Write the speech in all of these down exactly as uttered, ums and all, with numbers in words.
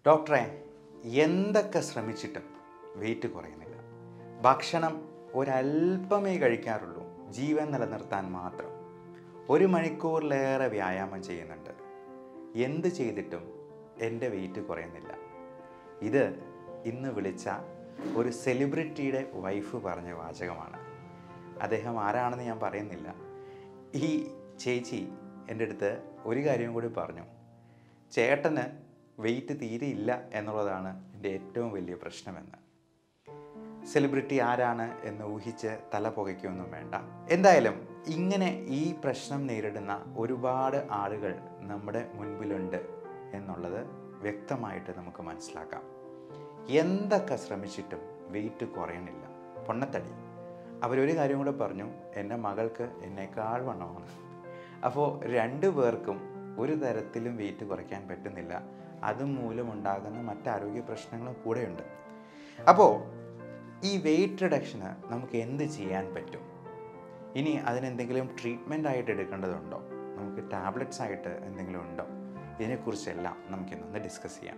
ഡോക്ടറെ, എന്തൊക്കെ ശ്രമിച്ചിട്ടും വെയിറ്റ് കുറയുന്നില്ല. ഭക്ഷണം ഒരല്പമേ കഴിക്കാറുള്ളൂ, ജീവൻ നിലനിർത്താൻ മാത്രം. ഒരു മണിക്കൂറിലേറെ വ്യായാമം ചെയ്യുന്നുണ്ട്. എന്ത് ചെയ്തിട്ടും എൻ്റെ വെയിറ്റ് കുറയുന്നില്ല. ഇത് ഇന്ന് വിളിച്ച ഒരു സെലിബ്രിറ്റിയുടെ വൈഫ് പറഞ്ഞ വാചകമാണ്. അദ്ദേഹം ആരാണെന്ന് ഞാൻ പറയുന്നില്ല. ഈ ചേച്ചി എൻ്റെ അടുത്ത് ഒരു കാര്യം കൂടി പറഞ്ഞു. ചേട്ടന് വെയിറ്റ് തീരെ ഇല്ല എന്നുള്ളതാണ് എൻ്റെ ഏറ്റവും വലിയ പ്രശ്നമെന്ന്. സെലിബ്രിറ്റി ആരാണ് എന്ന് ഊഹിച്ച് തല പുകയ്ക്കൊന്നും വേണ്ട. എന്തായാലും ഇങ്ങനെ ഈ പ്രശ്നം നേരിടുന്ന ഒരുപാട് ആളുകൾ നമ്മുടെ മുൻപിലുണ്ട് എന്നുള്ളത് വ്യക്തമായിട്ട് നമുക്ക് മനസ്സിലാക്കാം. എന്തൊക്കെ ശ്രമിച്ചിട്ടും വെയിറ്റ് കുറയണില്ല, പൊണ്ണത്തടി. അവരൊരു കാര്യം കൂടെ പറഞ്ഞു, എൻ്റെ മകൾക്ക് എന്നേക്കാൾ വണ്ണമാണ്. അപ്പോൾ രണ്ടു പേർക്കും ഒരു തരത്തിലും വെയിറ്റ് കുറയ്ക്കാൻ പറ്റുന്നില്ല. അതുമൂലം ഉണ്ടാകുന്ന മറ്റാരോഗ്യ പ്രശ്നങ്ങളും കൂടെയുണ്ട്. അപ്പോൾ ഈ വെയിറ്റ് റിഡക്ഷന് നമുക്ക് എന്ത് ചെയ്യാൻ പറ്റും? ഇനി അതിനെന്തെങ്കിലും ട്രീറ്റ്മെൻ്റ് ആയിട്ട് എടുക്കേണ്ടതുണ്ടോ? നമുക്ക് ടാബ്ലറ്റ്സ് ആയിട്ട് എന്തെങ്കിലും ഉണ്ടോ? ഇതിനെക്കുറിച്ചെല്ലാം നമുക്കിന്നൊന്ന് ഡിസ്കസ് ചെയ്യാം.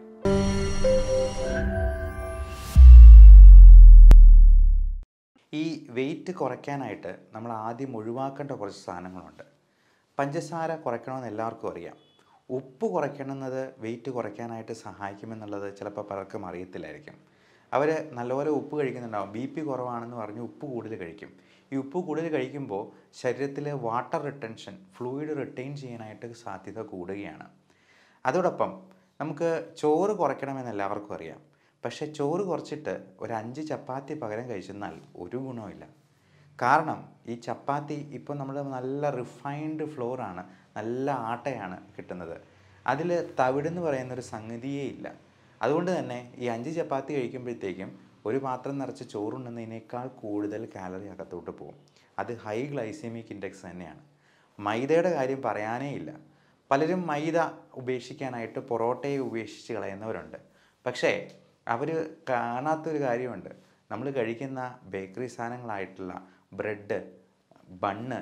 ഈ വെയിറ്റ് കുറയ്ക്കാനായിട്ട് നമ്മൾ ആദ്യം ഒഴിവാക്കേണ്ട കുറച്ച് സാധനങ്ങളുണ്ട്. പഞ്ചസാര കുറയ്ക്കണമെന്ന് എല്ലാവർക്കും അറിയാം. ഉപ്പ് കുറയ്ക്കണമെന്നത് വെയിറ്റ് കുറയ്ക്കാനായിട്ട് സഹായിക്കുമെന്നുള്ളത് ചിലപ്പോൾ പലർക്കും അറിയത്തില്ലായിരിക്കും. അവർ നല്ലപോലെ ഉപ്പ് കഴിക്കുന്നുണ്ടാവും. ബി പി കുറവാണെന്ന് പറഞ്ഞ് ഉപ്പ് കൂടുതൽ കഴിക്കും. ഈ ഉപ്പ് കൂടുതൽ കഴിക്കുമ്പോൾ ശരീരത്തിലെ വാട്ടർ റിട്ടൻഷൻ, ഫ്ലൂയിഡ് റിട്ടൈൻ ചെയ്യാനായിട്ട് സാധ്യത കൂടുകയാണ്. അതോടൊപ്പം നമുക്ക് ചോറ് കുറയ്ക്കണമെന്ന് എല്ലാവർക്കും അറിയാം. പക്ഷേ ചോറ് കുറച്ചിട്ട് ഒരു അഞ്ച് ചപ്പാത്തി പകരം കഴിച്ചെന്നാൽ ഒരു ഗുണമില്ല. കാരണം ഈ ചപ്പാത്തി ഇപ്പോൾ നമ്മൾ നല്ല റിഫൈൻഡ് ഫ്ലോറാണ്, നല്ല ആട്ടയാണ് കിട്ടുന്നത്. അതിൽ തവിടെന്ന് പറയുന്നൊരു സംഗതിയേ ഇല്ല. അതുകൊണ്ട് തന്നെ ഈ അഞ്ച് ചപ്പാത്തി കഴിക്കുമ്പോഴത്തേക്കും ഒരു പാത്രം നിറച്ച് ചോറുണ്ടെന്നതിനേക്കാൾ കൂടുതൽ കാലറി അകത്തോട്ട് പോകും. അത് ഹൈ ഗ്ലൈസെമിക് ഇൻഡെക്സ് തന്നെയാണ്. മൈദയുടെ കാര്യം പറയാനേ ഇല്ല. പലരും മൈദ ഉപേക്ഷിക്കാനായിട്ട് പൊറോട്ടയെ ഉപേക്ഷിച്ച് കളയുന്നവരുണ്ട്. പക്ഷേ അവർ കാണാത്തൊരു കാര്യമുണ്ട്. നമ്മൾ കഴിക്കുന്ന ബേക്കറി സാധനങ്ങളായിട്ടുള്ള ബ്രെഡ്, ബണ്ണ്,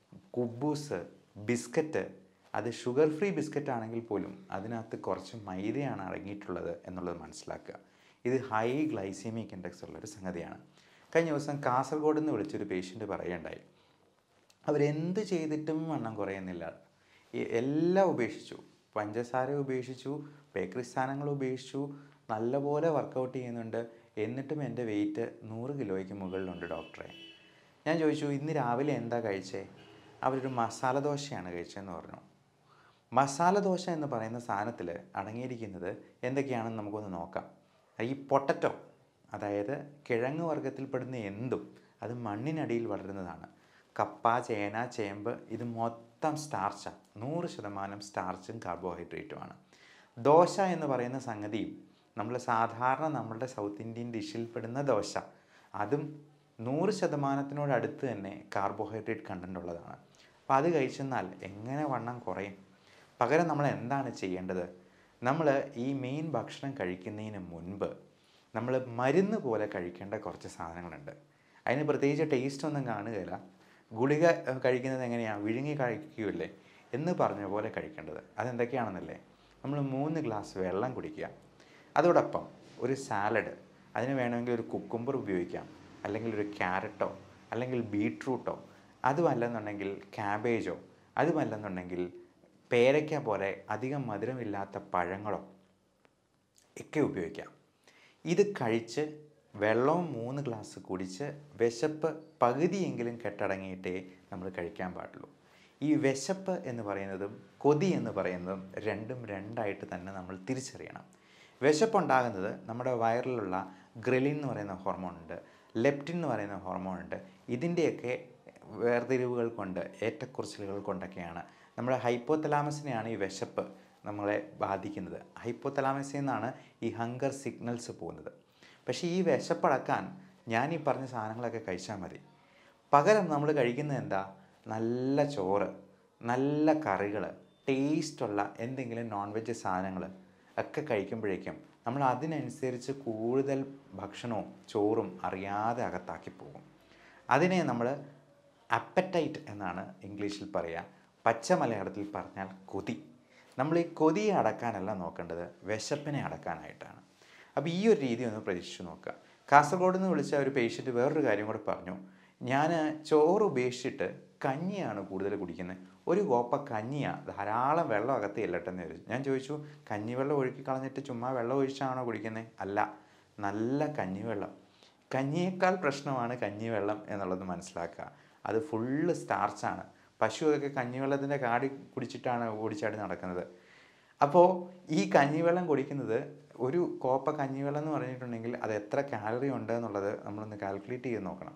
കുബൂസ്, ബിസ്ക്കറ്റ്, അത് ഷുഗർ ഫ്രീ ബിസ്ക്കറ്റ് ആണെങ്കിൽ പോലും അതിനകത്ത് കുറച്ച് മൈദയാണ് അടങ്ങിയിട്ടുള്ളത് എന്നുള്ളത് മനസ്സിലാക്കുക. ഇത് ഹൈ ഗ്ലൈസെമിക് ഇൻഡെക്സ് ഉള്ളൊരു സംഗതിയാണ്. കഴിഞ്ഞ ദിവസം കാസർഗോഡ് നിന്ന് വിളിച്ചൊരു പേഷ്യൻ്റ് പറയുകയുണ്ടായി, അവരെന്ത് ചെയ്തിട്ടും വണ്ണം കുറയുന്നില്ല. എല്ലാം ഉപേക്ഷിച്ചു, പഞ്ചസാര ഉപേക്ഷിച്ചു, ബേക്കറി സാധനങ്ങൾ ഉപേക്ഷിച്ചു, നല്ലപോലെ വർക്കൗട്ട് ചെയ്യുന്നുണ്ട്, എന്നിട്ടും എൻ്റെ വെയിറ്റ് നൂറ് കിലോയ്ക്ക് മുകളിലുണ്ട് ഡോക്ടറെ. ഞാൻ ചോദിച്ചു, ഇന്ന് രാവിലെ എന്താ കഴിച്ചേ? അവരൊരു മസാല ദോശയാണ് കഴിച്ചതെന്ന് പറഞ്ഞു. മസാല ദോശ എന്ന് പറയുന്ന സാധനത്തിൽ അടങ്ങിയിരിക്കുന്നത് എന്തൊക്കെയാണെന്ന് നമുക്കൊന്ന് നോക്കാം. ഈ പൊട്ടറ്റോ, അതായത് കിഴങ്ങ് വർഗ്ഗത്തിൽപ്പെടുന്ന എന്തും അത് മണ്ണിനടിയിൽ വളരുന്നതാണ്. കപ്പ, ചേന, ചേമ്പ്, ഇത് മൊത്തം സ്റ്റാർച്ചാണ്. നൂറ് ശതമാനം സ്റ്റാർച്ചും കാർബോഹൈഡ്രേറ്റുമാണ്. ദോശ എന്ന് പറയുന്ന സംഗതിയും നമ്മൾ സാധാരണ നമ്മളുടെ സൗത്ത് ഇന്ത്യൻ ഡിഷിൽ പെടുന്ന ദോശ, അതും നൂറ് ശതമാനത്തിനോടടുത്ത് തന്നെ കാർബോഹൈഡ്രേറ്റ് കണ്ടൻ്റ് ഉള്ളതാണ്. അപ്പോൾ അത് കഴിച്ചെന്നാൽ എങ്ങനെ വണ്ണം കുറയും? പകരം നമ്മൾ എന്താണ് ചെയ്യേണ്ടത്? നമ്മൾ ഈ മെയിൻ ഭക്ഷണം കഴിക്കുന്നതിന് മുൻപ് നമ്മൾ മരുന്ന് പോലെ കഴിക്കേണ്ട കുറച്ച് സാധനങ്ങളുണ്ട്. അതിന് പ്രത്യേകിച്ച് ടേസ്റ്റ് ഒന്നും കാണുകയില്ല. ഗുളിക കഴിക്കുന്നത് എങ്ങനെയാണ്? വിഴുങ്ങി കഴിക്കുകയല്ലേ എന്ന് പറഞ്ഞ പോലെ കഴിക്കേണ്ടത്. അതെന്തൊക്കെയാണെന്നല്ലേ? നമ്മൾ മൂന്ന് ഗ്ലാസ് വെള്ളം കുടിക്കുക. അതോടൊപ്പം ഒരു സാലഡ്, അതിന് വേണമെങ്കിൽ ഒരു കുക്കുംബർ ഉപയോഗിക്കാം, അല്ലെങ്കിൽ ഒരു ക്യാരറ്റോ അല്ലെങ്കിൽ ബീട്രൂട്ടോ, അതുമല്ലെന്നുണ്ടെങ്കിൽ ക്യാബേജോ, അതുമല്ലെന്നുണ്ടെങ്കിൽ പേരയ്ക്ക പോലെ അധികം മധുരമില്ലാത്ത പഴങ്ങളോ ഒക്കെ ഉപയോഗിക്കാം. ഇത് കഴിച്ച് വെള്ളവും മൂന്ന് ഗ്ലാസ് കുടിച്ച് വിശപ്പ് പകുതിയെങ്കിലും കെട്ടടങ്ങിയിട്ടേ നമ്മൾ കഴിക്കാൻ പാടുള്ളൂ. ഈ വിശപ്പ് എന്ന് പറയുന്നതും കൊതി എന്ന് പറയുന്നതും രണ്ടും രണ്ടായിട്ട് തന്നെ നമ്മൾ തിരിച്ചറിയണം. വിശപ്പുണ്ടാകുന്നത് നമ്മുടെ വയറിലുള്ള ഗ്രെലിൻ എന്ന് പറയുന്ന ഹോർമോണുണ്ട്, ലെപ്റ്റിൻ എന്ന് പറയുന്ന ഹോർമോണുണ്ട്. ഇതിൻ്റെയൊക്കെ വേർതിരിവുകൾ കൊണ്ട്, ഏറ്റക്കുറച്ചിലുകൾ കൊണ്ടൊക്കെയാണ് നമ്മുടെ ഹൈപ്പോതലാമസിനെയാണ് ഈ വിശപ്പ് നമ്മളെ ബാധിക്കുന്നത്. ഹൈപ്പോതലാമസിൽ നിന്നാണ് ഈ ഹങ്കർ സിഗ്നൽസ് പോകുന്നത്. പക്ഷേ ഈ വിശപ്പടക്കാൻ ഞാൻ ഈ പറഞ്ഞ സാധനങ്ങളൊക്കെ കഴിച്ചാൽ മതി. പകരം നമ്മൾ കഴിക്കുന്നത് എന്താ? നല്ല ചോറ്, നല്ല കറികൾ, ടേസ്റ്റുള്ള എന്തെങ്കിലും നോൺ വെജ് സാധനങ്ങൾ ഒക്കെ കഴിക്കുമ്പോഴേക്കും നമ്മൾ അതിനനുസരിച്ച് കൂടുതൽ ഭക്ഷണവും ചോറും അറിയാതെ അകത്താക്കി പോകും. അതിനെ നമ്മൾ അപ്പറ്റൈറ്റ് എന്നാണ് ഇംഗ്ലീഷിൽ പറയുക. പച്ച മലയാളത്തിൽ പറഞ്ഞാൽ കൊതി. നമ്മൾ ഈ കൊതിയെ അടക്കാനല്ല നോക്കേണ്ടത്, വിശപ്പിനെ അടക്കാനായിട്ടാണ്. അപ്പോൾ ഈ ഒരു രീതി ഒന്ന് പരീക്ഷിച്ച് നോക്കുക. കാസർഗോഡ് നിന്ന് വിളിച്ച ഒരു പേഷ്യൻറ്റ് വേറൊരു കാര്യം കൂടെ പറഞ്ഞു, ഞാൻ ചോറ് ഉപേക്ഷിച്ചിട്ട് കഞ്ഞിയാണ് കൂടുതൽ കുടിക്കുന്നത്, ഒരു കോപ്പ കഞ്ഞിയാണ്, ധാരാളം വെള്ളം അകത്ത് ചെല്ലട്ടെന്ന് ചോദിച്ചു. ഞാൻ ചോദിച്ചു, കഞ്ഞിവെള്ളം ഒഴുക്കി കളഞ്ഞിട്ട് ചുമ്മാ വെള്ളം ഒഴിച്ചാണോ കുടിക്കുന്നത്? അല്ല, നല്ല കഞ്ഞിവെള്ളം. കഞ്ഞിയേക്കാൾ പ്രശ്നമാണ് കഞ്ഞിവെള്ളം എന്നുള്ളത് മനസ്സിലാക്കുക. അത് ഫുള്ള് സ്റ്റാർച്ചാണ്. പശുവൊക്കെ കഞ്ഞിവെള്ളത്തിൻ്റെ കാടി കുടിച്ചിട്ടാണ് ഓടിച്ചാടി നടക്കുന്നത്. അപ്പോൾ ഈ കഞ്ഞിവെള്ളം കുടിക്കുന്നത്, ഒരു കോപ്പ കഞ്ഞിവെള്ളം എന്ന് പറഞ്ഞിട്ടുണ്ടെങ്കിൽ അത് എത്ര കാലറി ഉണ്ട് എന്നുള്ളത് നമ്മളൊന്ന് കാൽക്കുലേറ്റ് ചെയ്ത് നോക്കണം.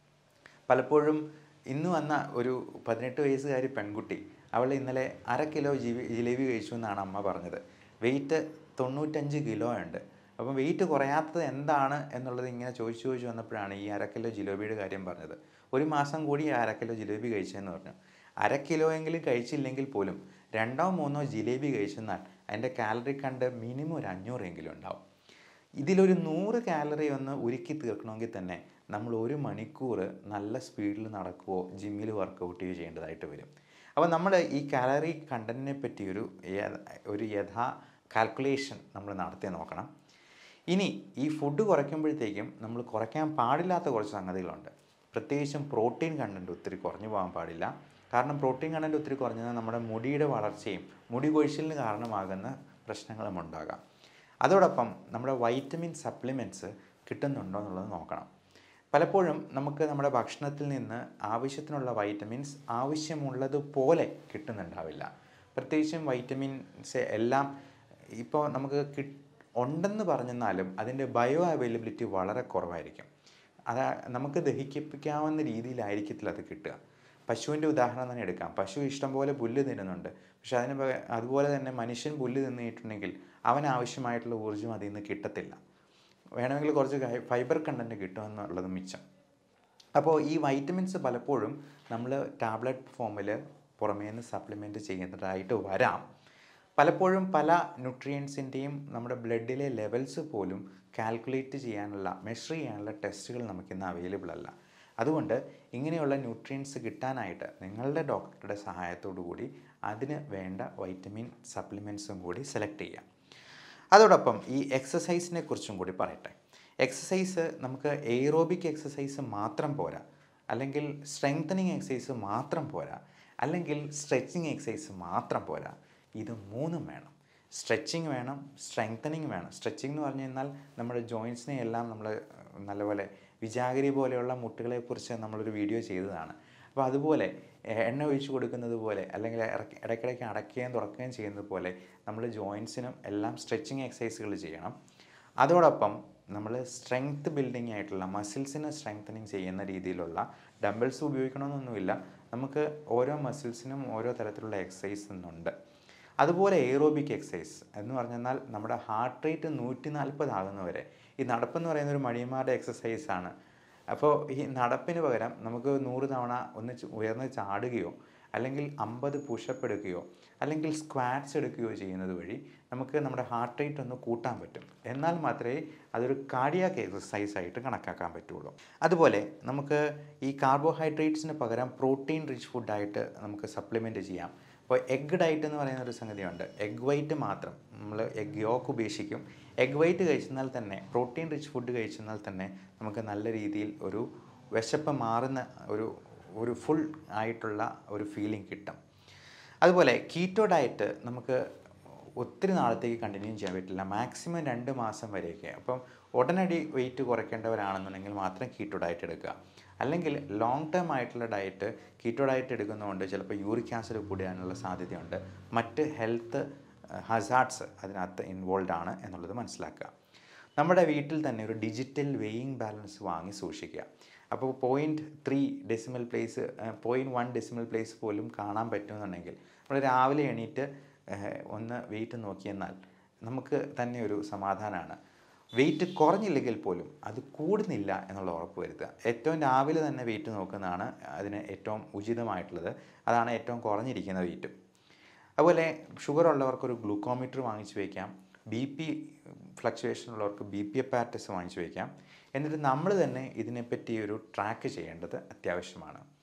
പലപ്പോഴും ഇന്ന് വന്ന ഒരു പതിനെട്ട് വയസ്സുകാരി പെൺകുട്ടി, അവൾ ഇന്നലെ അര കിലോ ജിബി ജിലേബി കഴിച്ചു എന്നാണ് അമ്മ പറഞ്ഞത്. വെയിറ്റ് തൊണ്ണൂറ്റഞ്ച് കിലോ ഉണ്ട്. അപ്പം വെയിറ്റ് കുറയാത്തത് എന്താണ് എന്നുള്ളത് ഇങ്ങനെ ചോദിച്ചു ചോദിച്ചു വന്നപ്പോഴാണ് ഈ അര കിലോ ജിലേബിയുടെ കാര്യം പറഞ്ഞത്. ഒരു മാസം കൂടി അര കിലോ ജിലേബി കഴിച്ചതെന്ന് പറഞ്ഞു. അര കിലോ എങ്കിലും കഴിച്ചില്ലെങ്കിൽ പോലും രണ്ടോ മൂന്നോ ജിലേബി കഴിച്ചെന്നാൽ അതിൻ്റെ കാലറി കണ്ട് മിനിമം ഒരു അഞ്ഞൂറെങ്കിലും ഉണ്ടാവും. ഇതിലൊരു നൂറ് കാലറി ഒന്ന് ഉരുക്കി തീർക്കണമെങ്കിൽ തന്നെ നമ്മൾ ഒരു മണിക്കൂർ നല്ല സ്പീഡിൽ നടക്കുകയോ ജിമ്മിൽ വർക്കൗട്ട് ചെയ്യുകയോ ചെയ്യേണ്ടതായിട്ട് വരും. അപ്പോൾ നമ്മൾ ഈ കാലറി കണ്ടൻറ്റിനെ പറ്റി ഒരു ഒരു യഥാ കാൽക്കുലേഷൻ നമ്മൾ നടത്തി നോക്കണം. ഇനി ഈ ഫുഡ് കുറയ്ക്കുമ്പോഴത്തേക്കും നമ്മൾ കുറയ്ക്കാൻ പാടില്ലാത്ത കുറച്ച് സംഗതികളുണ്ട്. പ്രത്യേകിച്ചും പ്രോട്ടീൻ കണ്ടൻറ്റ് ഒത്തിരി കുറഞ്ഞു പോകാൻ പാടില്ല. കാരണം പ്രോട്ടീൻ കണ്ടൻറ്റ് ഒത്തിരി കുറഞ്ഞാൽ നമ്മുടെ മുടിയുടെ വളർച്ചയും മുടി കൊഴിച്ചിലിന് കാരണമാകുന്ന പ്രശ്നങ്ങളും ഉണ്ടാകാം. അതോടൊപ്പം നമ്മുടെ വൈറ്റമിൻ സപ്ലിമെൻറ്റ്സ് കിട്ടുന്നുണ്ടോ എന്നുള്ളത് നോക്കണം. പലപ്പോഴും നമുക്ക് നമ്മുടെ ഭക്ഷണത്തിൽ നിന്ന് ആവശ്യത്തിനുള്ള വൈറ്റമിൻസ് ആവശ്യമുള്ളതുപോലെ കിട്ടുന്നുണ്ടാവില്ല. പ്രത്യേകിച്ചും വൈറ്റമിൻസ് എല്ലാം ഇപ്പോൾ നമുക്ക് കി ഉണ്ടെന്ന് പറഞ്ഞെന്നാലും അതിൻ്റെ ബയോ അവൈലബിലിറ്റി വളരെ കുറവായിരിക്കും. അത് നമുക്ക് ദഹിപ്പിക്കാവുന്ന രീതിയിലായിരിക്കത്തില്ല അത് കിട്ടുക. പശുവിൻ്റെ ഉദാഹരണം തന്നെ എടുക്കാം. പശു ഇഷ്ടംപോലെ പുല്ല് തിന്നുന്നുണ്ട്. പക്ഷെ അതിന് അതുപോലെ തന്നെ മനുഷ്യൻ പുല്ല് തിന്നിട്ടുണ്ടെങ്കിൽ അവന് ആവശ്യമായിട്ടുള്ള ഊർജ്ജം അതിൽ നിന്ന് കിട്ടത്തില്ല. വേണമെങ്കിൽ കുറച്ച് ഫൈബർ കണ്ടൻറ്റ് കിട്ടുമെന്നുള്ളത് മിച്ചം. അപ്പോൾ ഈ വൈറ്റമിൻസ് പലപ്പോഴും നമ്മൾ ടാബ്ലറ്റ് ഫോമിൽ പുറമേ നിന്ന് സപ്ലിമെൻറ്റ് ചെയ്യുന്നതായിട്ട് വരാം. പലപ്പോഴും പല ന്യൂട്രിയൻസിൻ്റെയും നമ്മുടെ ബ്ലഡിലെ ലെവൽസ് പോലും കാൽക്കുലേറ്റ് ചെയ്യാനുള്ള മെഷർ ചെയ്യാനുള്ള ടെസ്റ്റുകൾ നമുക്കിന്ന് അവൈലബിൾ അല്ല. അതുകൊണ്ട് ഇങ്ങനെയുള്ള ന്യൂട്രിയൻസ് കിട്ടാനായിട്ട് നിങ്ങളുടെ ഡോക്ടറുടെ സഹായത്തോടു കൂടി അതിന് വേണ്ട വൈറ്റമിൻ സപ്ലിമെൻറ്റ്സും കൂടി സെലക്ട് ചെയ്യാം. അതോടൊപ്പം ഈ എക്സസൈസിനെ കുറിച്ചും കൂടി പറയട്ടെ. എക്സസൈസ് നമുക്ക് എയ്റോബിക് എക്സസൈസ് മാത്രം പോരാ, അല്ലെങ്കിൽ സ്ട്രെങ്തനിങ് എക്സസൈസ് മാത്രം പോരാ, അല്ലെങ്കിൽ സ്ട്രെച്ചിങ് എക്സസൈസ് മാത്രം പോരാ. ഇത് മൂന്നും വേണം. സ്ട്രെച്ചിങ് വേണം, സ്ട്രെങ്തനിങ് വേണം. സ്ട്രെച്ചിങ് എന്ന് പറഞ്ഞു കഴിഞ്ഞാൽ നമ്മുടെ ജോയിൻസിനെ എല്ലാം നമ്മൾ നല്ലപോലെ വിജാഗിരി പോലെയുള്ള മുട്ടുകളെക്കുറിച്ച് നമ്മളൊരു വീഡിയോ ചെയ്തതാണ്. അപ്പോൾ അതുപോലെ എണ്ണ ഒഴിച്ച് കൊടുക്കുന്നത് പോലെ, അല്ലെങ്കിൽ ഇടയ്ക്കിടയ്ക്ക് അടയ്ക്കുകയും തുറക്കുകയും ചെയ്യുന്നത് പോലെ നമ്മൾ ജോയിൻസിനും എല്ലാം സ്ട്രെച്ചിങ് എക്സസൈസുകൾ ചെയ്യണം. അതോടൊപ്പം നമ്മൾ സ്ട്രെങ്ത് ബിൽഡിംഗ് ആയിട്ടുള്ള മസിൽസിനെ സ്ട്രെങ്തനിങ് ചെയ്യുന്ന രീതിയിലുള്ള ഡംബിൾസ് ഉപയോഗിക്കണമെന്നൊന്നുമില്ല. നമുക്ക് ഓരോ മസിൽസിനും ഓരോ തരത്തിലുള്ള എക്സസൈസ് ഉണ്ട്. അതുപോലെ എയ്റോബിക് എക്സസൈസ് എന്ന് പറഞ്ഞാൽ നമ്മുടെ ഹാർട്ട് റേറ്റ് നൂറ്റി നാൽപ്പത് ആകുന്നവരെ. ഈ നടപ്പെന്ന് പറയുന്ന ഒരു മടിയന്മാരുടെ എക്സസൈസാണ്. അപ്പോൾ ഈ നടപ്പിന് പകരം നമുക്ക് നൂറ് തവണ ഒന്ന് ഉയർന്ന് ചാടുകയോ അല്ലെങ്കിൽ അമ്പത് പുഷപ്പ് എടുക്കുകയോ അല്ലെങ്കിൽ സ്ക്വാറ്റ്സ് എടുക്കുകയോ ചെയ്യുന്നത് വഴി നമുക്ക് നമ്മുടെ ഹാർട്ട് റേറ്റ് ഒന്ന് കൂട്ടാൻ പറ്റും. എന്നാൽ മാത്രമേ അതൊരു കാർഡിയാക് എക്സസൈസ് ആയിട്ട് കണക്കാക്കാൻ പറ്റുള്ളൂ. അതുപോലെ നമുക്ക് ഈ കാർബോഹൈഡ്രേറ്റ്സിന് പകരം പ്രോട്ടീൻ റിച്ച് ഫുഡായിട്ട് നമുക്ക് സപ്ലിമെൻറ്റ് ചെയ്യാം. അപ്പോൾ എഗ് ഡയറ്റ് എന്ന് പറയുന്ന ഒരു സംഗതിയുണ്ട്. എഗ് വൈറ്റ് മാത്രം, നമ്മൾ എഗ് യോക്ക് ഉപേക്ഷിക്കും. എഗ് വൈറ്റ് കഴിച്ചെന്നാൽ തന്നെ, പ്രോട്ടീൻ റിച്ച് ഫുഡ് കഴിച്ചെന്നാൽ തന്നെ നമുക്ക് നല്ല രീതിയിൽ ഒരു വിശപ്പ് മാറുന്ന ഒരു ഒരു ഫുൾ ആയിട്ടുള്ള ഒരു ഫീലിംഗ് കിട്ടും. അതുപോലെ കീറ്റോ ഡയറ്റ് നമുക്ക് ഒത്തിരി നാളത്തേക്ക് കണ്ടിന്യൂ ചെയ്യാൻ പറ്റില്ല, മാക്സിമം രണ്ട് മാസം വരെയൊക്കെ. അപ്പം ഉടനടി വെയിറ്റ് കുറയ്ക്കേണ്ടവരാണെന്നുണ്ടെങ്കിൽ മാത്രം കീറ്റോ ഡയറ്റ് എടുക്കുക. അല്ലെങ്കിൽ ലോങ് ടേം ആയിട്ടുള്ള ഡയറ്റ് കീറ്റോ ഡയറ്റ് എടുക്കുന്നതുകൊണ്ട് ചിലപ്പോൾ യൂറിക് ആസിഡ് കൂടാനുള്ള സാധ്യതയുണ്ട്. മറ്റ് ഹെൽത്ത് ഹസാർഡ്സ് അതിനകത്ത് ഇൻവോൾവ് ആണ് എന്നുള്ളത് മനസ്സിലാക്കുക. നമ്മുടെ വീട്ടിൽ തന്നെ ഒരു ഡിജിറ്റൽ വെയിങ് ബാലൻസ് വാങ്ങി സൂക്ഷിക്കുക. അപ്പോൾ point three decimal place point one decimal place പോലും കാണാൻ പറ്റുമെന്നുണ്ടെങ്കിൽ നമ്മൾ രാവിലെ എണീറ്റ് ഒന്ന് വെയിറ്റ് നോക്കിയെന്നാൽ നമുക്ക് തന്നെ ഒരു സമാധാനമാണ്. വെയിറ്റ് കുറഞ്ഞില്ലെങ്കിൽ പോലും അത് കൂടുന്നില്ല എന്നുള്ള ഉറപ്പ് വരുത്തുക. ഏറ്റവും രാവിലെ തന്നെ വെയിറ്റ് നോക്കുന്നതാണ് അതിന് ഏറ്റവും ഉചിതമായിട്ടുള്ളത്. അതാണ് ഏറ്റവും കുറഞ്ഞിരിക്കുന്ന വെയിറ്റും. അതുപോലെ ഷുഗർ ഉള്ളവർക്കൊരു ഗ്ലൂക്കോമീറ്റർ വാങ്ങിച്ചു വയ്ക്കാം. ബി പി ഫ്ലക്ച്വേഷൻ ഉള്ളവർക്ക് ബി പി അപ്പാരറ്റസ് വാങ്ങിച്ചു വയ്ക്കാം. എന്നിട്ട് നമ്മൾ തന്നെ ഇതിനെപ്പറ്റി ഒരു ട്രാക്ക് ചെയ്യേണ്ടത് അത്യാവശ്യമാണ്.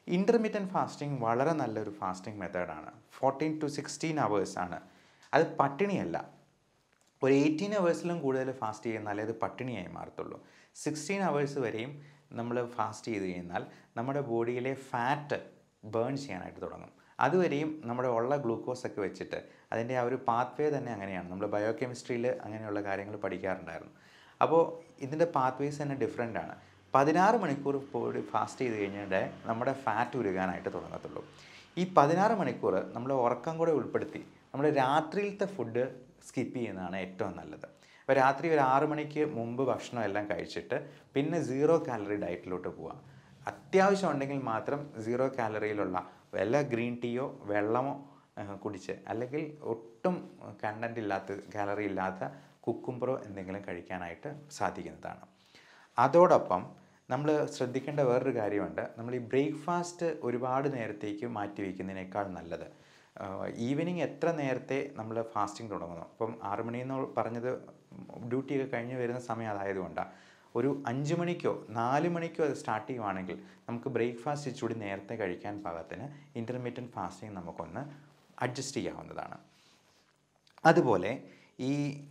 ഇൻ്റർമീഡിയൻറ്റ് ഫാസ്റ്റിംഗ് വളരെ നല്ലൊരു ഫാസ്റ്റിംഗ് മെത്തേഡാണ്. ഫോർട്ടീൻ ടു സിക്സ്റ്റീൻ അവേഴ്സാണ്. അത് പട്ടിണിയല്ല. ഒരു എയ്റ്റീൻ അവേഴ്സിലും കൂടുതൽ ഫാസ്റ്റ് ചെയ്യുന്നാലേ അത് പട്ടിണിയായി മാറത്തുള്ളൂ. സിക്സ്റ്റീൻ അവേഴ്സ് വരെയും നമ്മൾ ഫാസ്റ്റ് ചെയ്ത് കഴിഞ്ഞാൽ നമ്മുടെ ബോഡിയിലെ ഫാറ്റ് ബേൺ ചെയ്യാനായിട്ട് തുടങ്ങും. അതുവരെയും നമ്മുടെ ഉള്ള ഗ്ലൂക്കോസൊക്കെ വെച്ചിട്ട് അതിൻ്റെ ആ ഒരു പാത്ത് വേ തന്നെ അങ്ങനെയാണ്. നമ്മൾ ബയോ കെമിസ്ട്രിയിൽ അങ്ങനെയുള്ള കാര്യങ്ങൾ പഠിക്കാറുണ്ടായിരുന്നു. അപ്പോൾ ഇതിൻ്റെ പാത്ത് വേസ് തന്നെ ഡിഫറെൻ്റ് ആണ്. പതിനാറ് മണിക്കൂർ ബോഡി ഫാസ്റ്റ് ചെയ്ത് കഴിഞ്ഞാൽ നമ്മുടെ ഫാറ്റ് ഉരുകാനായിട്ട് തുടങ്ങത്തുള്ളൂ. ഈ പതിനാറ് മണിക്കൂർ നമ്മൾ ഉറക്കം കൂടെ ഉൾപ്പെടുത്തി നമ്മൾ രാത്രിയിലത്തെ ഫുഡ് സ്കിപ്പ് ചെയ്യുന്നതാണ് ഏറ്റവും നല്ലത്. അപ്പോൾ രാത്രി ഒരു ആറ് മണിക്ക് മുമ്പ് ഭക്ഷണം എല്ലാം കഴിച്ചിട്ട് പിന്നെ സീറോ കാലറി ഡയറ്റിലോട്ട് പോവുക. അത്യാവശ്യം ഉണ്ടെങ്കിൽ മാത്രം സീറോ കാലറിയിലുള്ള വല്ല ഗ്രീൻ ടീയോ വെള്ളമോ കുടിച്ച്, അല്ലെങ്കിൽ ഒട്ടും കണ്ടൻറ്റ് ഇല്ലാത്ത കാലറി ഇല്ലാത്ത കുക്കുംബറോ എന്തെങ്കിലും കഴിക്കാനായിട്ട് സാധിക്കുന്നതാണ്. അതോടൊപ്പം നമ്മൾ ശ്രദ്ധിക്കേണ്ട വേറൊരു കാര്യമുണ്ട്. നമ്മൾ ഈ ബ്രേക്ക്ഫാസ്റ്റ് ഒരുപാട് നേരത്തേക്ക് മാറ്റി വയ്ക്കുന്നതിനേക്കാൾ നല്ലത് ഈവനിങ് എത്ര നേരത്തെ നമ്മൾ ഫാസ്റ്റിംഗ് തുടങ്ങുന്നു. അപ്പം ആറ് മണിയെന്ന് പറഞ്ഞത് ഡ്യൂട്ടിയൊക്കെ കഴിഞ്ഞ് വരുന്ന സമയം അതായതുകൊണ്ടാണ്. ഒരു അഞ്ച് മണിക്കോ നാല് മണിക്കോ അത് സ്റ്റാർട്ട് ചെയ്യുവാണെങ്കിൽ നമുക്ക് ബ്രേക്ക്ഫാസ്റ്റ് ഇച്ചിരി നേരത്തെ കഴിക്കാൻ പാകത്തിന് ഇൻ്റർമീഡിയൻറ്റ് ഫാസ്റ്റിംഗ് നമുക്കൊന്ന് അഡ്ജസ്റ്റ് ചെയ്യാവുന്നതാണ്. അതുപോലെ ഈ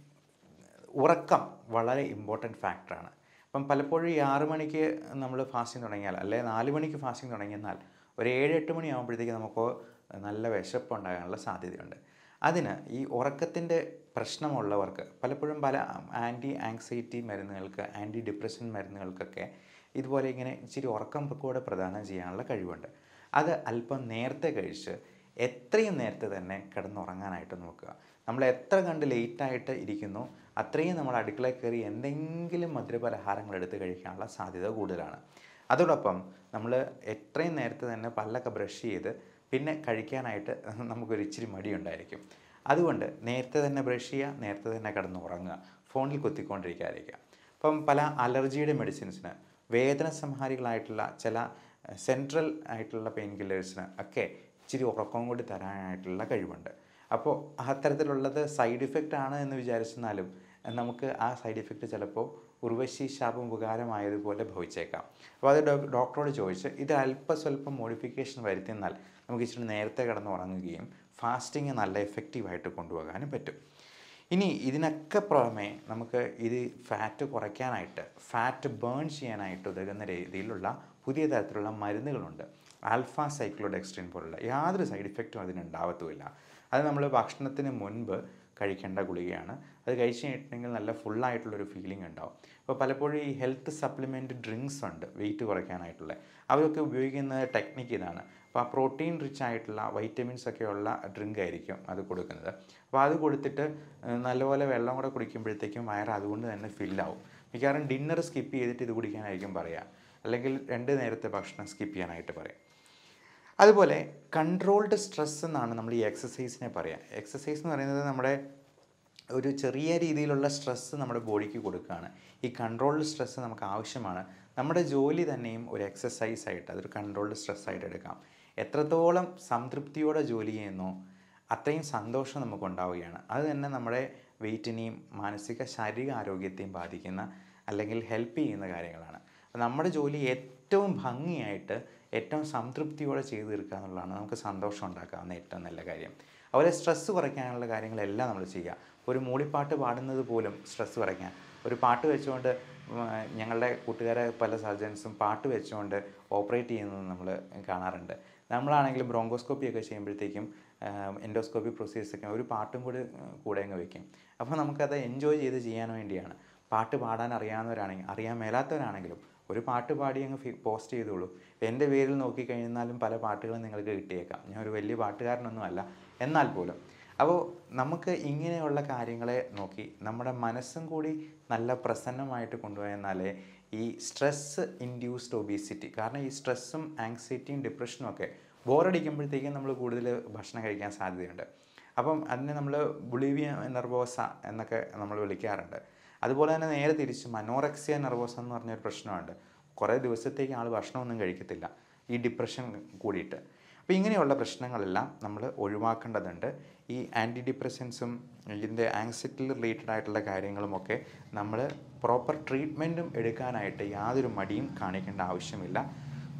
ഉറക്കം വളരെ ഇമ്പോർട്ടൻറ്റ് ഫാക്ടറാണ്. അപ്പം പലപ്പോഴും ഈ ആറ് മണിക്ക് നമ്മൾ ഫാസ്റ്റിംഗ് തുടങ്ങിയാൽ, അല്ലെങ്കിൽ നാല് മണിക്ക് ഫാസ്റ്റിംഗ് തുടങ്ങിയാൽ ഒരു ഏഴ് എട്ട് മണി ആകുമ്പോഴത്തേക്ക് നമുക്ക് നല്ല വിശപ്പ് ഉണ്ടാകാനുള്ള സാധ്യതയുണ്ട്. അതിന് ഈ ഉറക്കത്തിൻ്റെ പ്രശ്നമുള്ളവർക്ക് പലപ്പോഴും പല ആൻറ്റി ആങ്സൈറ്റി മരുന്നുകൾക്ക്, ആൻറ്റി ഡിപ്രഷൻ മരുന്നുകൾക്കൊക്കെ ഇതുപോലെ ഇങ്ങനെ ഇച്ചിരി ഉറക്കം കൂടെ പ്രദാനം ചെയ്യാനുള്ള കഴിവുണ്ട്. അത് അല്പം നേരത്തെ കഴിച്ച് എത്രയും നേരത്തെ തന്നെ കിടന്നുറങ്ങാനായിട്ട് നോക്കുക. നമ്മൾ എത്ര കണ്ട് ലേറ്റായിട്ട് ഇരിക്കുന്നു അത്രയും നമ്മൾ അടുക്കളയിൽ കയറി എന്തെങ്കിലും മധുരപലഹാരങ്ങൾ എടുത്ത് കഴിക്കാനുള്ള സാധ്യത കൂടുതലാണ്. അതോടൊപ്പം നമ്മൾ എത്രയും നേരത്തെ തന്നെ പല്ലൊക്കെ ബ്രഷ് ചെയ്ത് പിന്നെ കഴിക്കാനായിട്ട് നമുക്കൊരു ഇച്ചിരി മടിയുണ്ടായിരിക്കും. അതുകൊണ്ട് നേരത്തെ തന്നെ ബ്രഷ് ചെയ്യുക, നേരത്തെ തന്നെ കിടന്ന് ഉറങ്ങുക, ഫോണിൽ കുത്തിക്കൊണ്ടിരിക്കാതിരിക്കുക. അപ്പം പല അലർജിയുടെ മെഡിസിൻസിന്, വേദന സംഹാരികളായിട്ടുള്ള ചില സെൻട്രൽ ആയിട്ടുള്ള പെയിൻ കില്ലേഴ്സിന് ഒക്കെ ഇച്ചിരി ഉറക്കം കൂടി തരാനായിട്ടുള്ള കഴിവുണ്ട്. അപ്പോൾ അത്തരത്തിലുള്ളത് സൈഡ് ഇഫക്റ്റ് ആണ് എന്ന് വിചാരിച്ചെന്നാലും നമുക്ക് ആ സൈഡ് ഇഫക്റ്റ് ചിലപ്പോൾ ഉർവശി ശാപം ഉപകാരമായതുപോലെ ഭവിച്ചേക്കാം. അപ്പോൾ അത് ഡോക്ടറോട് ചോദിച്ച് ഇത് അല്പം സ്വല്പം മോഡിഫിക്കേഷൻ വരുത്തിയെന്നാൽ നമുക്ക് ഇച്ചിരി നേരത്തെ കിടന്ന് ഉറങ്ങുകയും ഫാസ്റ്റിങ് നല്ല എഫക്റ്റീവായിട്ട് കൊണ്ടുപോകാനും പറ്റും. ഇനി ഇതിനൊക്കെ പുറമെ നമുക്ക് ഇത് ഫാറ്റ് കുറയ്ക്കാനായിട്ട്, ഫാറ്റ് ബേൺ ചെയ്യാനായിട്ട് ഉതകുന്ന രീതിയിലുള്ള പുതിയ തരത്തിലുള്ള മരുന്നുകളുണ്ട്. ആൽഫ സൈക്ലോഡെക്സ്ട്രിൻ പോലുള്ള യാതൊരു സൈഡ് ഇഫക്റ്റും അതിനുണ്ടാവത്തുമില്ല. അത് നമ്മൾ ഭക്ഷണത്തിന് മുൻപ് കഴിക്കേണ്ട ഗുളികയാണ്. അത് കഴിച്ച് കഴിഞ്ഞിട്ടുണ്ടെങ്കിൽ നല്ല ഫുള്ളായിട്ടുള്ളൊരു ഫീലിംഗ് ഉണ്ടാവും. അപ്പോൾ പലപ്പോഴും ഈ ഹെൽത്ത് സപ്ലിമെൻറ്റ് ഡ്രിങ്ക്സ് ഉണ്ട് വെയിറ്റ് കുറയ്ക്കാനായിട്ടുള്ള, അവരൊക്കെ ഉപയോഗിക്കുന്ന ടെക്നിക്ക് ഇതാണ്. അപ്പോൾ ആ പ്രോട്ടീൻ റിച്ച് ആയിട്ടുള്ള വൈറ്റമിൻസ് ഒക്കെ ഉള്ള ഡ്രിങ്ക് ആയിരിക്കും അത് കൊടുക്കുന്നത്. അപ്പോൾ അത് കൊടുത്തിട്ട് നല്ലപോലെ വെള്ളം കൂടെ കുടിക്കുമ്പോഴത്തേക്കും വയറ് അതുകൊണ്ട് തന്നെ ഫില്ലാവും. മിക്കവാറും ഡിന്നർ സ്കിപ്പ് ചെയ്തിട്ട് ഇത് കുടിക്കാനായിരിക്കും പറയുക, അല്ലെങ്കിൽ രണ്ട് നേരത്തെ ഭക്ഷണം സ്കിപ്പ് ചെയ്യാനായിട്ട് പറയാം. അതുപോലെ കൺട്രോൾഡ് സ്ട്രെസ് എന്നാണ് നമ്മൾ ഈ എക്സസൈസിനെ പറയുക. എക്സസൈസ് എന്ന് പറയുന്നത് നമ്മുടെ ഒരു ചെറിയ രീതിയിലുള്ള സ്ട്രെസ്സ് നമ്മുടെ ബോഡിക്ക് കൊടുക്കുകയാണ്. ഈ കൺട്രോൾഡ് സ്ട്രെസ്സ് നമുക്ക് ആവശ്യമാണ്. നമ്മുടെ ജോലി തന്നെയും ഒരു എക്സസൈസ് ആയിട്ട് അതൊരു കൺട്രോൾഡ് സ്ട്രെസ്സായിട്ട് എടുക്കാം. എത്രത്തോളം സംതൃപ്തിയോടെ ജോലി ചെയ്യുന്നോ അത്രയും സന്തോഷം നമുക്കുണ്ടാവുകയാണ്. അത് തന്നെ നമ്മുടെ വെയിറ്റിനെയും മാനസിക ശാരീരിക ആരോഗ്യത്തെയും ബാധിക്കുന്ന അല്ലെങ്കിൽ ഹെൽപ്പ് ചെയ്യുന്ന കാര്യങ്ങളാണ്. നമ്മുടെ ജോലി ഏറ്റവും ഭംഗിയായിട്ട് ഏറ്റവും സംതൃപ്തിയോടെ ചെയ്തു തീർക്കുക എന്നുള്ളതാണ് നമുക്ക് സന്തോഷം ഉണ്ടാക്കാവുന്ന ഏറ്റവും നല്ല കാര്യം. അതുപോലെ സ്ട്രെസ്സ് കുറയ്ക്കാനുള്ള കാര്യങ്ങളെല്ലാം നമ്മൾ ചെയ്യുക. ഒരു മൂളിപ്പാട്ട് പാടുന്നത് പോലും സ്ട്രെസ്സ് കുറയ്ക്കാൻ, ഒരു പാട്ട് വെച്ചുകൊണ്ട് ഞങ്ങളുടെ കൂട്ടുകാരെ പല സർജൻസും പാട്ട് വെച്ചുകൊണ്ട് ഓപ്പറേറ്റ് ചെയ്യുന്നത് നമ്മൾ കാണാറുണ്ട്. നമ്മളാണെങ്കിലും ബ്രോങ്കോസ്കോപ്പിയൊക്കെ ചെയ്യുമ്പോഴത്തേക്കും എൻഡോസ്കോപ്പി പ്രൊസീജിയേഴ്സൊക്കെ ഒരു പാട്ടും കൂടി കൂടെ അങ്ങ് വയ്ക്കും. അപ്പോൾ നമുക്കത് എൻജോയ് ചെയ്ത് ചെയ്യാൻ വേണ്ടിയാണ്. പാട്ട് പാടാൻ അറിയാവുന്നവരാണെങ്കിൽ, അറിയാൻ മേലാത്തവരാണെങ്കിലും ഒരു പാട്ട് പാടി അങ്ങ് പോസ്റ്റ് ചെയ്തോളൂ. എൻ്റെ പേരിൽ നോക്കിക്കഴിഞ്ഞാലും പല പാട്ടുകളും നിങ്ങൾക്ക് കിട്ടിയേക്കാം. ഞാൻ ഒരു വലിയ പാട്ടുകാരനൊന്നും അല്ല, എന്നാൽ പോലും. അപ്പോൾ നമുക്ക് ഇങ്ങനെയുള്ള കാര്യങ്ങളെ നോക്കി നമ്മുടെ മനസ്സും കൂടി നല്ല പ്രസന്നമായിട്ട് കൊണ്ടുപോയെന്നാലേ ഈ സ്ട്രെസ്സ് ഇൻഡ്യൂസ്ഡ് ഒബീസിറ്റി, കാരണം ഈ സ്ട്രെസ്സും ആങ്സൈറ്റിയും ഡിപ്രഷനും ഒക്കെ ബോറടിക്കുമ്പോഴത്തേക്കും നമ്മൾ കൂടുതൽ ഭക്ഷണം കഴിക്കാൻ സാധ്യതയുണ്ട്. അപ്പം അതിനെ നമ്മൾ ബുളിവിയ നെർവോസ എന്നൊക്കെ നമ്മൾ വിളിക്കാറുണ്ട്. അതുപോലെ തന്നെ നേരെ തിരിച്ച് അനോറക്സിയ നെർവോസ എന്ന് പറഞ്ഞൊരു പ്രശ്നമുണ്ട്. കുറേ ദിവസത്തേക്ക് ആൾ ഭക്ഷണമൊന്നും കഴിക്കത്തില്ല, ഈ ഡിപ്രഷൻ കൂടിയിട്ട്. അപ്പോൾ ഇങ്ങനെയുള്ള പ്രശ്നങ്ങളെല്ലാം നമ്മൾ ഒഴിവാക്കേണ്ടതുണ്ട്. ഈ ആൻറ്റി ഡിപ്രസൻസും ഇതിൻ്റെ ആങ്സൈറ്റി റിലേറ്റഡ് ആയിട്ടുള്ള കാര്യങ്ങളുമൊക്കെ നമ്മൾ പ്രോപ്പർ ട്രീറ്റ്മെൻറ്റും എടുക്കാനായിട്ട് യാതൊരു മടിയും കാണിക്കേണ്ട ആവശ്യമില്ല.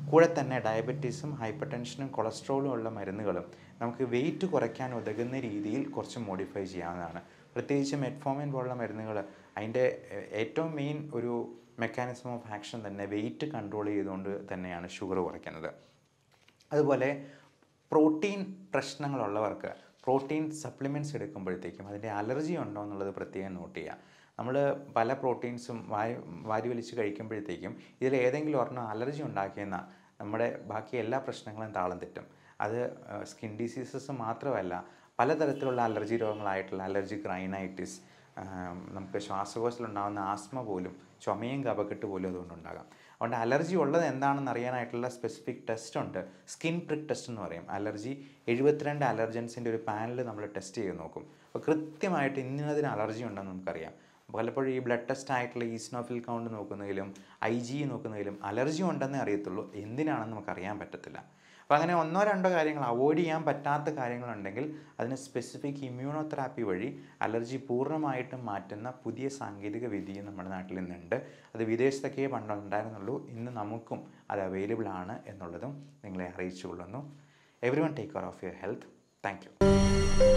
കൂടെ തന്നെ ഡയബറ്റീസും ഹൈപ്പർ ടെൻഷനും കൊളസ്ട്രോളും ഉള്ള മരുന്നുകളും നമുക്ക് വെയിറ്റ് കുറയ്ക്കാൻ ഉതകുന്ന രീതിയിൽ കുറച്ച് മോഡിഫൈ ചെയ്യാവുന്നതാണ്. പ്രത്യേകിച്ച് മെറ്റ്ഫോമിൻ പോലുള്ള മരുന്നുകൾ അതിൻ്റെ ഏറ്റവും മെയിൻ ഒരു മെക്കാനിസം ഓഫ് ആക്ഷൻ തന്നെ വെയിറ്റ് കൺട്രോൾ ചെയ്തുകൊണ്ട് തന്നെയാണ് ഷുഗർ കുറയ്ക്കുന്നത്. അതുപോലെ പ്രോട്ടീൻ പ്രശ്നങ്ങളുള്ളവർക്ക് പ്രോട്ടീൻ സപ്ലിമെൻറ്റ്സ് എടുക്കുമ്പോഴത്തേക്കും അതിൻ്റെ അലർജി ഉണ്ടോ എന്നുള്ളത് പ്രത്യേകം നോട്ട് ചെയ്യുക. നമ്മൾ പല പ്രോട്ടീൻസും വാരി വാരി വലിച്ച് കഴിക്കുമ്പോഴത്തേക്കും ഇതിൽ ഏതെങ്കിലും ഒരെണ്ണം അലർജി ഉണ്ടാക്കിയെന്ന നമ്മുടെ ബാക്കി എല്ലാ പ്രശ്നങ്ങളും താളം തെറ്റും. അത് സ്കിൻ ഡിസീസസ് മാത്രമല്ല, പലതരത്തിലുള്ള അലർജി രോഗങ്ങളായിട്ടുള്ള അലർജിക് റൈനൈറ്റിസ്, നമുക്ക് ശ്വാസകോശത്തിലുണ്ടാകുന്ന ആസ്മ പോലും, ചുമയും കഫക്കെട്ട് പോലും അതുകൊണ്ടുണ്ടാകാം. അതുകൊണ്ട് അലർജി ഉള്ളത് എന്താണെന്ന് അറിയാനായിട്ടുള്ള സ്പെസിഫിക് ടെസ്റ്റ് ഉണ്ട്. സ്കിൻ പ്രിക്ക് ടെസ്റ്റ് എന്ന് പറയും. അലർജി എഴുപത്തിരണ്ട് അലർജൻസിൻ്റെ ഒരു പാനൽ നമ്മൾ ടെസ്റ്റ് ചെയ്ത് നോക്കും. അപ്പോൾ കൃത്യമായിട്ട് ഇന്നതിന് അലർജി ഉണ്ടെന്ന് നമുക്കറിയാം. പലപ്പോഴും ഈ ബ്ലഡ് ടെസ്റ്റ് ആയിട്ടുള്ള ഈസ്നോഫിൽ കൗണ്ട് നോക്കുന്നതിലും ഐ ജി നോക്കുന്നതിലും അലർജി ഉണ്ടെന്നേ അറിയത്തുള്ളൂ, എന്തിനാണെന്ന് നമുക്കറിയാൻ പറ്റത്തില്ല. അപ്പോൾ അങ്ങനെ ഒന്നോ രണ്ടോ കാര്യങ്ങൾ അവോയ്ഡ് ചെയ്യാൻ പറ്റാത്ത കാര്യങ്ങളുണ്ടെങ്കിൽ അതിന് സ്പെസിഫിക് ഇമ്മ്യൂണോതെറാപ്പി വഴി അലർജി പൂർണ്ണമായിട്ടും മാറ്റുന്ന പുതിയ സാങ്കേതിക വിദ്യയും നമ്മുടെ നാട്ടിൽ നിന്നുണ്ട്. അത് വിദേശത്തൊക്കെ പണ്ടുണ്ടായിരുന്നുള്ളൂ, ഇന്ന് നമുക്കും അത് അവൈലബിൾ ആണ് എന്നുള്ളതും നിങ്ങളെ അറിയിച്ചു കൊള്ളുന്നു. Every one take care of your health. Thank U.